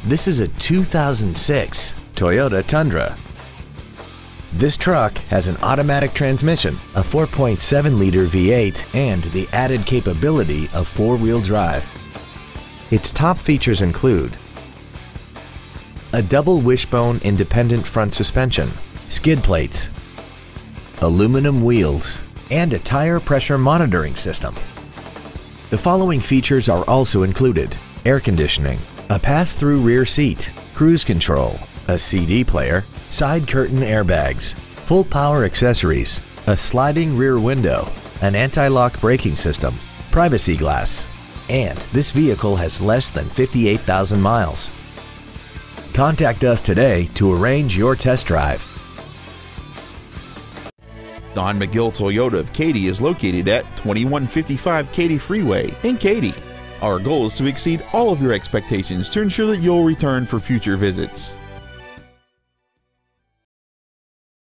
This is a 2006 Toyota Tundra. This truck has an automatic transmission, a 4.7-liter V8, and the added capability of four-wheel drive. Its top features include a double wishbone independent front suspension, skid plates, aluminum wheels, and a tire pressure monitoring system. The following features are also included: air conditioning, a pass-through rear seat, cruise control, a CD player, side curtain airbags, full power accessories, a sliding rear window, an anti-lock braking system, privacy glass, and this vehicle has less than 58,000 miles. Contact us today to arrange your test drive. Don McGill Toyota of Katy is located at 2155 Katy Freeway in Katy. Our goal is to exceed all of your expectations to ensure that you'll return for future visits.